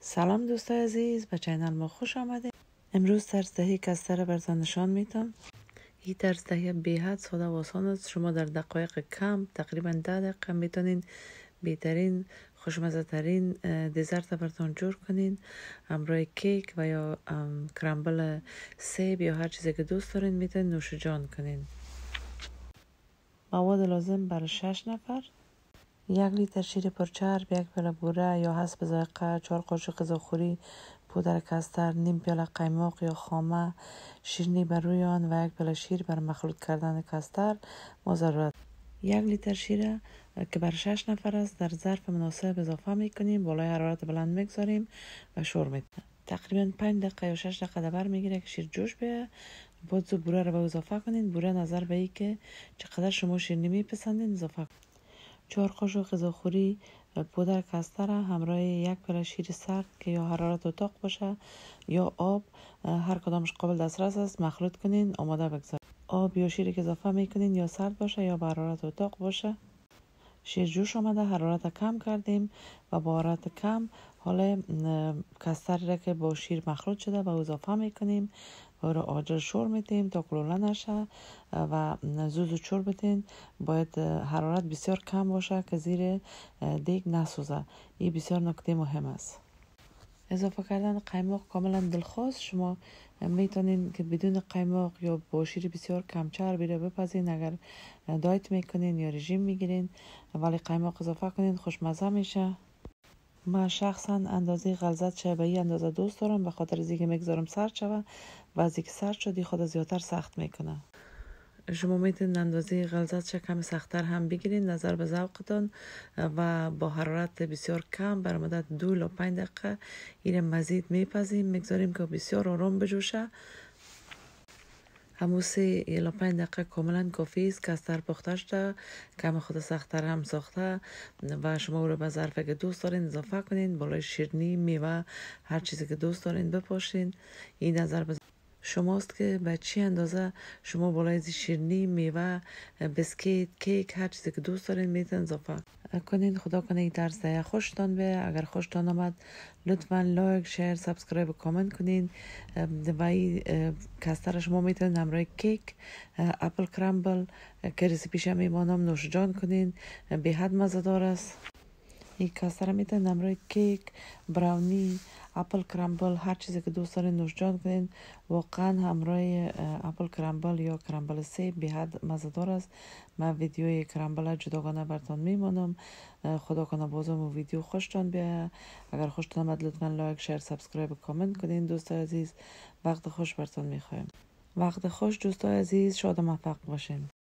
سلام دوستای عزیز، به چینل ما خوش آمده. امروز طرز دهی کاسته را براتان نشان میتم. این طرز دهی بی‌حد ساده و آسان است. شما در دقایق کم، تقریبا 10 دقیقه میتونین بهترین خوشمزه ترین دزرت براتان جور کنین. همراه کیک و یا کرامبل سیب یا هر چیزی که دوست دارین میتونین نوش جان کنین. مواد لازم برای 6 نفر: 1 لیتر شیر پرچرب، 1 پیاله بوره یا حسب ذائقه، 4 قاشق غذاخوری پودر کاستر، نیم پیاله قیماق یا خامه، شیرینی بر روی آن و 1 پیاله شیر برای مخلوط کردن کاستر. ضرورت: 1 لیتر شیر که بر 6 نفر است در ظرف مناسب اضافه میکنیم، بالای حرارت بلند میگذاریم و شور میکنیم. تقریبا 5 دقیقه یا 6 دقیقه دبر میگیره که شیر جوش بیه. باز بوره رو به اضافه کنین. بوره نظر به ای که چقدر شما شیرینی میپسندین اضافه کنین. 4 قاشق غذاخوری پودر کاستر همراه 1 پیاله شیر سرد که یا حرارت اتاق باشه یا آب، هر کدامش قابل دسترس است، مخلوط کنین، آماده بگذارید. آب یا شیری که اضافه میکنین یا سرد باشه یا به حرارت اتاق باشه. شیر جوش آمده، حرارت کم کردیم و با حرارت کم حالا کاستر را که با شیر مخلوط شده و اضافه میکنیم و را عاجل شور میدیم تا کلوله نشه و زوزو شور بدین. باید حرارت بسیار کم باشه که زیر دیگ نسوزه. این بسیار نکته مهم است. اضافه کردن قیماق کاملا دلخواست. شما میتونین که بدون قیماق یا با شیر بسیار کم چربی را بپزین اگر دایت میکنین یا رژیم میگیرین، ولی قیماق اضافه کنین، خوشمزه میشه. من شخصا اندازه غلظت شه به این اندازه دوست دارم، به خاطر از اینکه میگذارم سرد شوه و از اینکه سرد شدی خود زیادتر سخت میکنه. شما میتونید اندازه غلظت شه کم سختتر هم بگیرین نظر به ذوقتان و با حرارت بسیار کم بر مدت 2 تا 5 دقیقه این مزید میپزیم، میگذاریم که بسیار آرام بجوشه. همون 3 تا 5 دقیقه کاملا کافی است. کاستر پخته شده، کم خود سختتر هم ساخته و شما او رو به ظرفی که دوست دارین اضافه کنین، بالای شیرینی، میوه، هر چیزی که دوست دارین بپاشین. این نظر به شماست که به چی اندازه شما بالای شیرینی، میوه، بسکیت، کیک، هر چیزی که دوست دارین میتونین اضافه کنین. خدا کنه این طرز دهی خوشتان بیه. اگر خوشتان آمد لطفا لایک، شیر، سابسکرایب و کامنت کنین. و این کاستر شما میتونین همراه کیک، اپل کرامبل که رسیپیش هم میمانم نوش جان کنین، به حد مزه‌دار است. این کاستر میتونین همراه کیک، براونی، اپل کرامبل، هر چیزی که دوست دارین نوش جان کنین. واقعا همراه اپل کرامبل یا کرامبل سیب به حد مزه‌دار است. من ویدیوی کرامبل جداگانه براتون میمانم. خدا کنه بازم ویدیو خوشتان بیاید. اگر خوشتان آمد لطفا لایک، شیر، سابسکرایب و کامنت کنین. دوستای عزیز، وقت خوش براتون میخوایم. وقت خوش دوستای عزیز، شاد و موفق باشین.